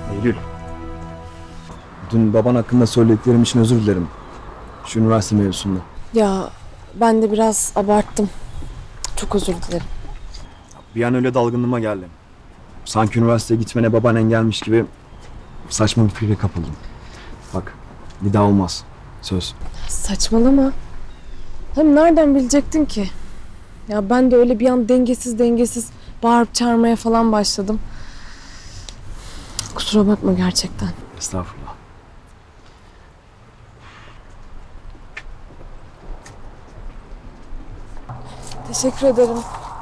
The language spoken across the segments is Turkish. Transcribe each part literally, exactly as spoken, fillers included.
Eylül. Dün baban hakkında söylediklerim için özür dilerim. Şu üniversite mevzusunda. Ya ben de biraz abarttım. Çok özür dilerim. Bir an öyle dalgınlığıma geldi. Sanki üniversiteye gitmene baban engelmiş gibi saçma bir fikre kapıldım. Bak bir daha olmaz. Söz. Saçmalama. Hem nereden bilecektin ki? Ya ben de öyle bir an dengesiz dengesiz bağırıp çağırmaya falan başladım. Kusura bakma gerçekten. Estağfurullah. Teşekkür ederim.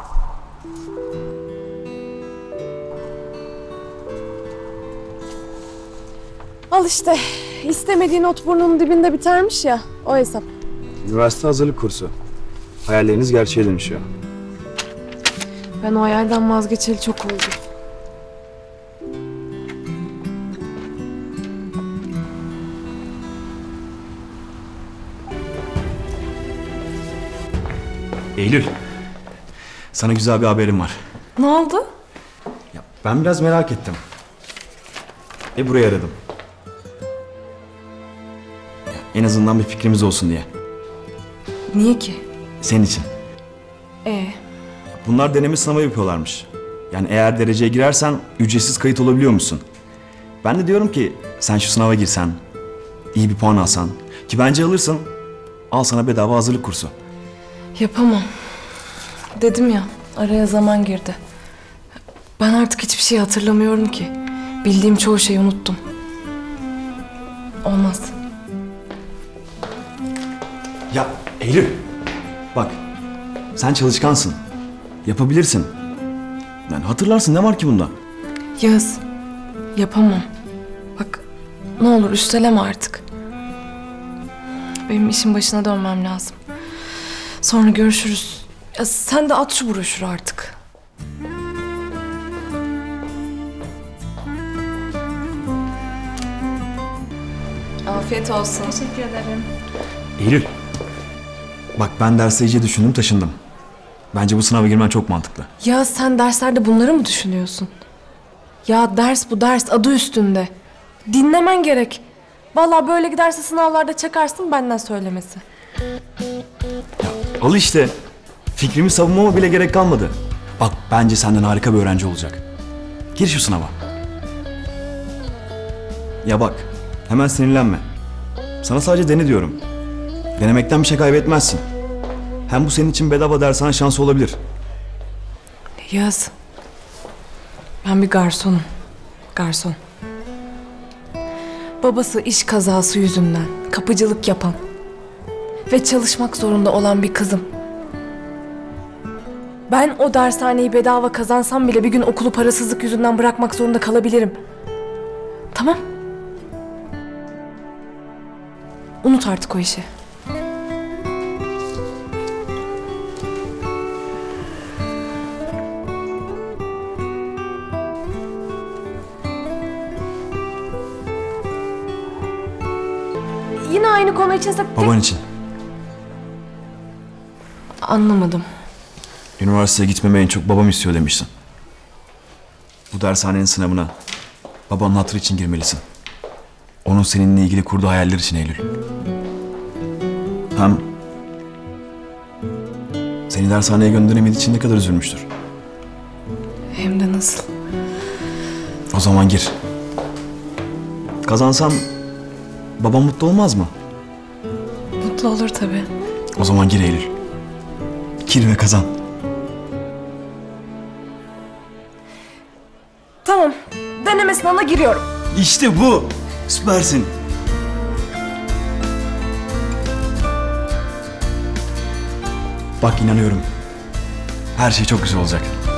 Al işte. İstemediğin ot burnunun dibinde bitermiş ya. O hesap. Üniversite hazırlık kursu. Hayalleriniz gerçeğe dönüşüyor. Ben o hayalden vazgeçeli çok oldu. Eylül. Sana güzel bir haberim var. Ne oldu? Ya ben biraz merak ettim. Ve burayı aradım. Ya, en azından bir fikrimiz olsun diye. Niye ki? Senin için. Ee? Bunlar deneme sınavı yapıyorlarmış. Yani eğer dereceye girersen ücretsiz kayıt olabiliyor musun? Ben de diyorum ki sen şu sınava girsen, iyi bir puan alsan ki bence alırsın, al sana bedava hazırlık kursu. Yapamam. Dedim ya, araya zaman girdi. Ben artık hiçbir şey hatırlamıyorum ki. Bildiğim çoğu şeyi unuttum. Olmaz. Ya Eylül, bak sen çalışkansın, yapabilirsin. Yani hatırlarsın, ne var ki bunda? Yağız, yapamam. Bak, ne olur üsteleme artık. Benim işin başına dönmem lazım. Sonra görüşürüz. Ya sen de at şu broşürü artık. Afiyet olsun. Teşekkür ederim. Eylül, bak ben derste iyice düşündüm, taşındım. Bence bu sınava girmen çok mantıklı. Ya sen derslerde bunları mı düşünüyorsun? Ya ders bu ders, adı üstünde. Dinlemen gerek. Vallahi böyle giderse sınavlarda çakarsın, benden söylemesi. Ya, al işte. Fikrimi savunmama bile gerek kalmadı. Bak bence senden harika bir öğrenci olacak. Gir şu sınava. Ya bak, hemen sinirlenme. Sana sadece dene diyorum. Denemekten bir şey kaybetmezsin. Hem bu senin için bedava dershane şansı olabilir. Yaz. Ben bir garsonum. Garson. Babası iş kazası yüzünden kapıcılık yapan ve çalışmak zorunda olan bir kızım. Ben o dershaneyi bedava kazansam bile bir gün okulu parasızlık yüzünden bırakmak zorunda kalabilirim. Tamam? Unut artık o işi. Yine aynı konu içinse... Baban için. Anlamadım. Üniversiteye gitmemi en çok babam istiyor demiştin. Bu dershanenin sınavına babanın hatırı için girmelisin. Onun seninle ilgili kurduğu hayaller için Eylül. Hem seni dershaneye gönderemediği için ne kadar üzülmüştür. Hem de nasıl? O zaman gir. Kazansam babam mutlu olmaz mı? Mutlu olur tabii. O zaman gir Eylül. Gir ve kazan. Tamam. Deneme sınavına giriyorum. İşte bu. Süpersin. Bak inanıyorum. Her şey çok güzel olacak.